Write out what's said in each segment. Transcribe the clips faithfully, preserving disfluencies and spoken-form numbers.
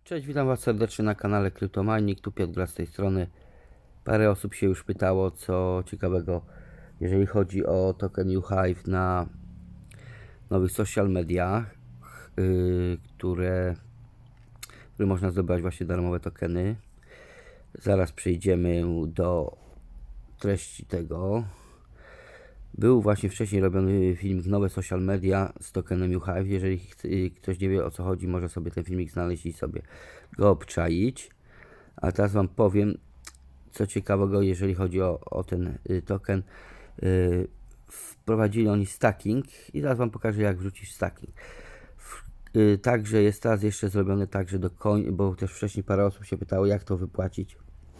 Cześć, witam Was serdecznie na kanale Kryptomining, tu Piotr Gra z tej strony. Parę osób się już pytało, co ciekawego, jeżeli chodzi o token YouHive na nowych social mediach, yy, które, które można zdobywać właśnie darmowe tokeny. Zaraz przejdziemy do treści tego. Był właśnie wcześniej robiony filmik nowe social media z tokenem YouHive. Jeżeli ktoś nie wie, o co chodzi, może sobie ten filmik znaleźć i sobie go obczaić. A teraz Wam powiem, co ciekawego, jeżeli chodzi o, o ten y, token. Y, wprowadzili oni stacking i zaraz Wam pokażę, jak wrzucić stacking. W, y, także jest teraz jeszcze zrobione tak, że do koń, bo też wcześniej parę osób się pytało, jak to wypłacić.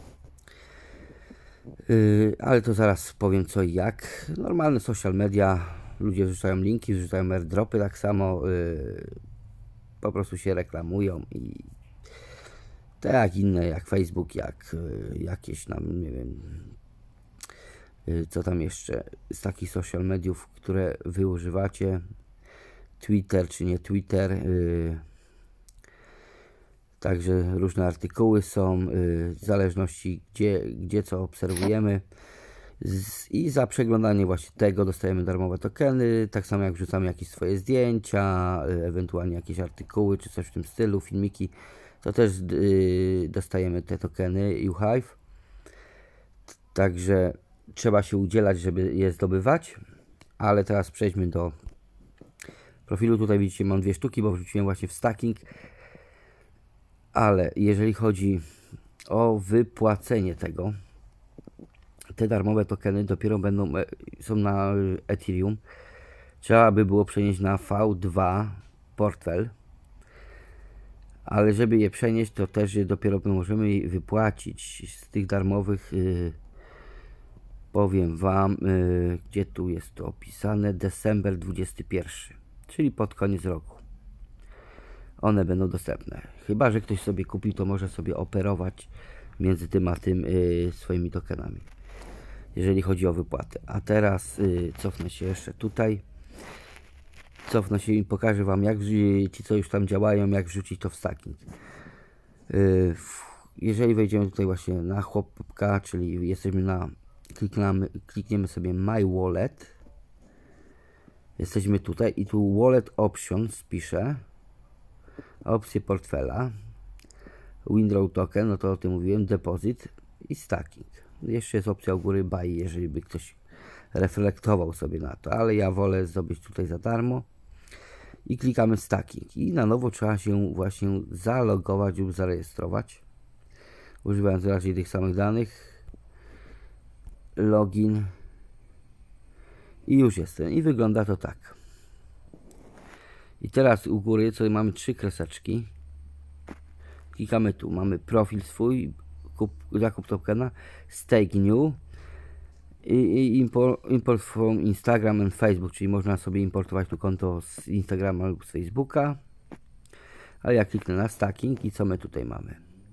Yy, ale to zaraz powiem co i jak. Normalne social media, ludzie wrzucają linki, wrzucają airdropy tak samo, yy, po prostu się reklamują i tak jak inne, jak Facebook, jak yy, jakieś tam, nie wiem, yy, co tam jeszcze z takich social mediów, które wy używacie, Twitter czy nie Twitter, yy, także różne artykuły są, yy, w zależności gdzie, gdzie co obserwujemy. Z, I za przeglądanie właśnie tego dostajemy darmowe tokeny, tak samo jak wrzucamy jakieś swoje zdjęcia, yy, ewentualnie jakieś artykuły czy coś w tym stylu, filmiki, to też yy, dostajemy te tokeny YouHive. Także trzeba się udzielać, żeby je zdobywać, ale teraz przejdźmy do profilu. Tutaj widzicie, mam dwie sztuki, bo wrzuciłem właśnie w stacking. Ale jeżeli chodzi o wypłacenie tego, te darmowe tokeny dopiero będą, są na Ethereum. Trzeba by było przenieść na V dwa portfel. Ale żeby je przenieść, to też je dopiero możemy wypłacić z tych darmowych. Yy, powiem Wam, yy, gdzie tu jest to opisane. December dwudziesty pierwszy, czyli pod koniec roku. One będą dostępne. Chyba że ktoś sobie kupił, to może sobie operować między tym a tym yy, swoimi tokenami, jeżeli chodzi o wypłatę. A teraz yy, cofnę się jeszcze tutaj. Cofnę się i pokażę Wam, jak ci, co już tam działają, jak wrzucić to w stacking. Yy, jeżeli wejdziemy tutaj właśnie na chłopka, czyli jesteśmy na, klikniemy, klikniemy sobie My Wallet. Jesteśmy tutaj i tu Wallet Options piszę. Opcje portfela, Withdraw Token, no to o tym mówiłem, Deposit i Stacking. Jeszcze jest opcja u góry Buy, jeżeli by ktoś reflektował sobie na to, ale ja wolę zdobyć tutaj za darmo. I klikamy Stacking i na nowo trzeba się właśnie zalogować lub zarejestrować, używając raczej tych samych danych. Login i już jestem i wygląda to tak. I teraz u góry co mamy trzy kreseczki. Klikamy tu, mamy profil swój, kup, zakup tokena, stake new i, i import, import from Instagram and Facebook, czyli można sobie importować tu konto z Instagrama lub z Facebooka. Ale ja kliknę na stacking i co my tutaj mamy?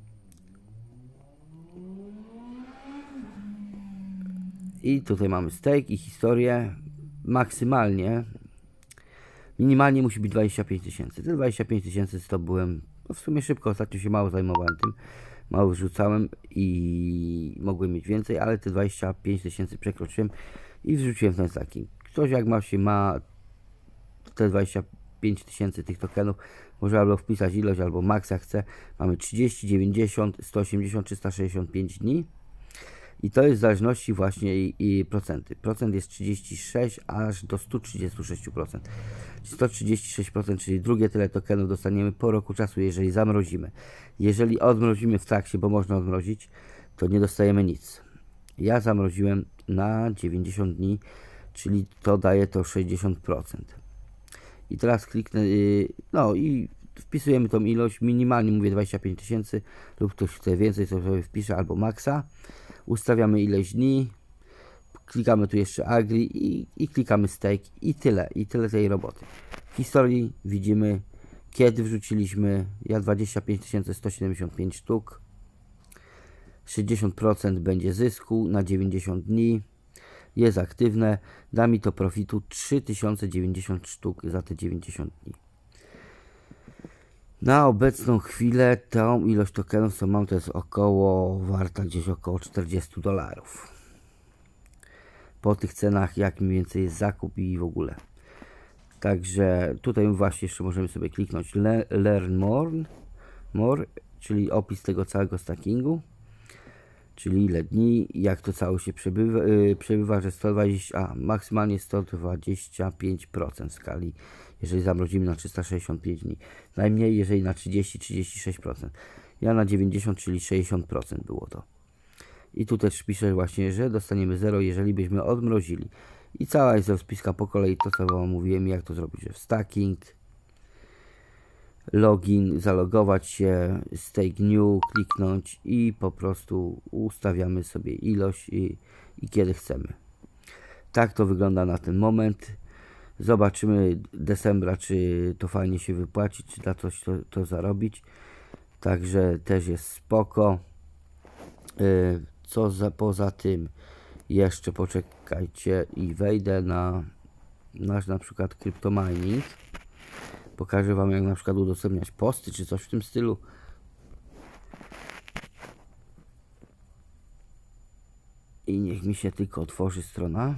I tutaj mamy stake i historię. Maksymalnie minimalnie musi być dwadzieścia pięć tysięcy. Te dwadzieścia pięć tysięcy zdobyłem no w sumie szybko, ostatnio się mało zajmowałem tym, mało wrzucałem i mogłem mieć więcej, ale te dwadzieścia pięć tysięcy przekroczyłem i wrzuciłem w ten stacking. Ktoś jak ma się ma te dwadzieścia pięć tysięcy tych tokenów, może albo wpisać ilość, albo max jak chce. Mamy trzydzieści, dziewięćdziesiąt, sto osiemdziesiąt, trzysta sześćdziesiąt pięć dni. I to jest w zależności właśnie i, i procenty. Procent jest trzydzieści sześć aż do stu trzydziestu sześciu procent. sto trzydzieści sześć procent, czyli drugie tyle tokenów dostaniemy po roku czasu, jeżeli zamrozimy. Jeżeli odmrozimy w trakcie, bo można odmrozić, to nie dostajemy nic. Ja zamroziłem na dziewięćdziesiąt dni, czyli to daje to sześćdziesiąt procent. I teraz kliknę, no i wpisujemy tą ilość, minimalnie mówię dwadzieścia pięć tysięcy, lub ktoś chce więcej, to sobie wpisze, albo maksa. Ustawiamy ileś dni, klikamy tu jeszcze Agree i, i klikamy Stake i tyle, i tyle tej roboty. W historii widzimy, kiedy wrzuciliśmy, ja dwadzieścia pięć tysięcy sto siedemdziesiąt pięć sztuk, sześćdziesiąt procent będzie zysku na dziewięćdziesiąt dni, jest aktywne, da mi to profitu trzy tysiące dziewięćdziesiąt sztuk za te dziewięćdziesiąt dni. Na obecną chwilę tą ilość tokenów, co mam, to jest około warta gdzieś około czterdzieści dolarów. Po tych cenach, jak mniej więcej jest zakup i w ogóle. Także tutaj właśnie jeszcze możemy sobie kliknąć le Learn more, more, czyli opis tego całego stackingu. Czyli ile dni, jak to cało się przebywa, yy, przebywa, że sto dwadzieścia, a maksymalnie sto dwadzieścia pięć procent skali, jeżeli zamrozimy na trzysta sześćdziesiąt pięć dni. Najmniej, jeżeli na trzydzieści do trzydziestu sześciu procent. Ja na dziewięćdziesiąt, czyli sześćdziesiąt procent było to. I tu też piszę właśnie, że dostaniemy zero, jeżeli byśmy odmrozili. I cała jest rozpiska po kolei, to co wam mówiłem, jak to zrobić, że w stacking, login, zalogować się, stake new, kliknąć i po prostu ustawiamy sobie ilość i, i kiedy chcemy. Tak to wygląda na ten moment. Zobaczymy decembra, czy to fajnie się wypłaci, czy da coś to, to zarobić. Także też jest spoko. Yy, co za, poza tym jeszcze poczekajcie i wejdę na nasz na przykład CryptoMining. Pokażę wam, jak na przykład udostępniać posty czy coś w tym stylu. I niech mi się tylko otworzy strona.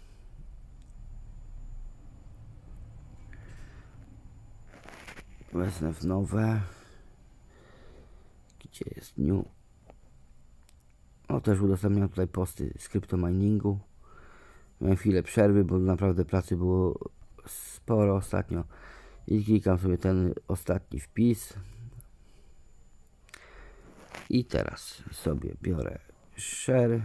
Wezmę w nowe. Gdzie jest new? O, też udostępniam tutaj posty z CryptoMiningu. Miałem chwilę przerwy, bo naprawdę pracy było sporo ostatnio. I klikam sobie ten ostatni wpis. I teraz sobie biorę share.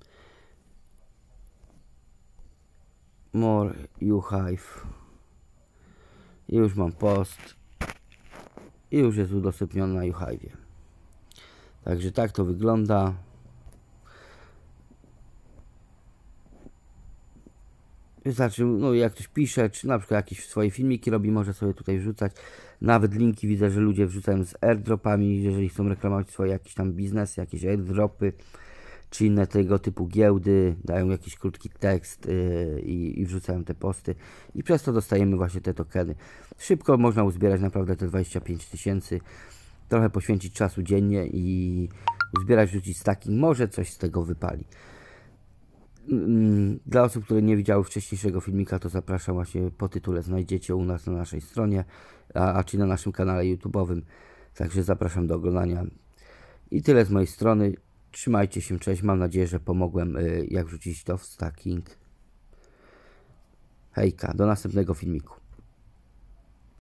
More YouHive. I już mam post. I już jest udostępniony na YouHive. Także tak to wygląda. Wystarczy, no jak ktoś pisze, czy na przykład jakieś swoje filmiki robi, może sobie tutaj wrzucać. Nawet linki widzę, że ludzie wrzucają z airdropami, jeżeli chcą reklamować swoje jakieś tam biznesy, jakieś airdropy, czy inne tego typu giełdy, dają jakiś krótki tekst yy, i, i wrzucają te posty. I przez to dostajemy właśnie te tokeny. Szybko można uzbierać naprawdę te dwadzieścia pięć tysięcy. Trochę poświęcić czasu dziennie i uzbierać, wrzucić stacking. Może coś z tego wypali. Dla osób, które nie widziały wcześniejszego filmika, to zapraszam właśnie po tytule, znajdziecie u nas na naszej stronie, a, a czy na naszym kanale YouTube'owym. Także zapraszam do oglądania. I tyle z mojej strony. Trzymajcie się, cześć. Mam nadzieję, że pomogłem, y, jak wrzucić to w stacking. Hejka, do następnego filmiku.